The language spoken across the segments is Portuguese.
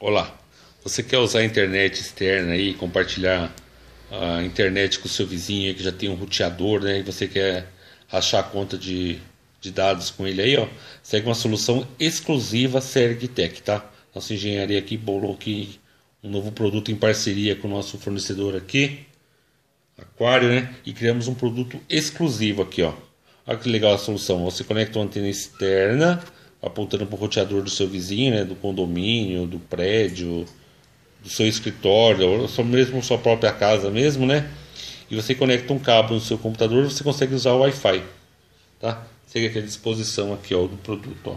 Olá, você quer usar a internet externa aí, compartilhar a internet com o seu vizinho aí que já tem um roteador, né? E você quer rachar a conta de dados com ele aí, ó. Segue uma solução exclusiva SergTech, tá? Nossa engenharia aqui bolou aqui um novo produto em parceria com o nosso fornecedor aqui, Aquário, né? E criamos um produto exclusivo aqui, ó. Olha que legal a solução. Você conecta uma antena externa apontando para o roteador do seu vizinho, né? Do condomínio, do prédio, do seu escritório, ou só mesmo sua própria casa mesmo, né? E você conecta um cabo no seu computador, você consegue usar o Wi-Fi, tá? Segue aqui à disposição aqui, ó, do produto, ó.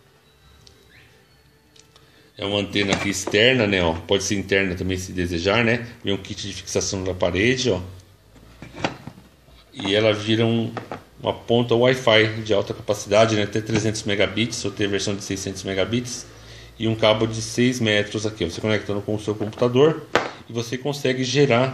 É uma antena aqui externa, né, ó. Pode ser interna também se desejar, né? Vem um kit de fixação na parede, ó. E ela vira uma ponta Wi-Fi de alta capacidade, né? Até 300 megabits, ou tem a versão de 600 megabits. E um cabo de 6 metros aqui, ó. Você conectando com o seu computador e você consegue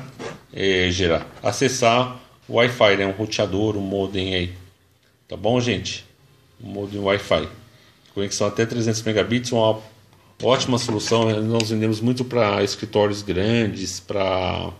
acessar o Wi-Fi, né? Um roteador, um modem aí. Tá bom, gente? Um modem Wi-Fi. Conexão até 300 megabits, uma ótima solução. Nós vendemos muito para escritórios grandes, para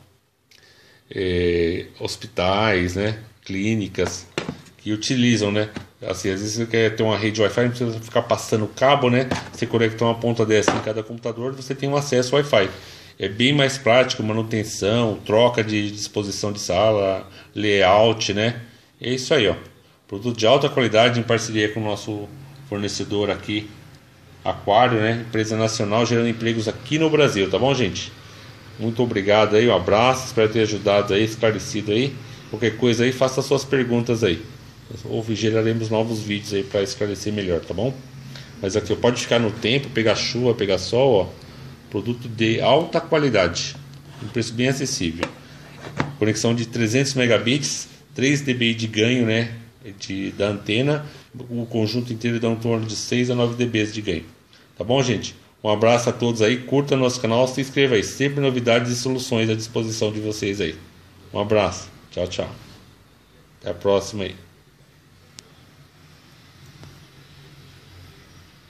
hospitais, né? Clínicas que utilizam, né? Assim, às vezes você quer ter uma rede Wi-Fi, não precisa ficar passando cabo, né? Você conecta uma ponta dessa em cada computador, você tem um acesso Wi-Fi. É bem mais prático, manutenção, troca de disposição de sala, layout, né? É isso aí, ó. Produto de alta qualidade em parceria com o nosso fornecedor aqui, Aquário, né? Empresa nacional gerando empregos aqui no Brasil, tá bom, gente? Muito obrigado aí, um abraço, espero ter ajudado aí, esclarecido aí. Qualquer coisa aí, faça suas perguntas aí. Ou geraremos novos vídeos aí para esclarecer melhor, tá bom? Mas aqui pode ficar no tempo, pegar chuva, pegar sol, ó. Produto de alta qualidade, um preço bem acessível. Conexão de 300 megabits, 3 dB de ganho, né? Da antena. O conjunto inteiro dá um torno de 6 a 9 dB de ganho. Tá bom, gente? Um abraço a todos aí, curta nosso canal, se inscreva aí. Sempre novidades e soluções à disposição de vocês aí. Um abraço. Tchau, tchau. Até a próxima aí.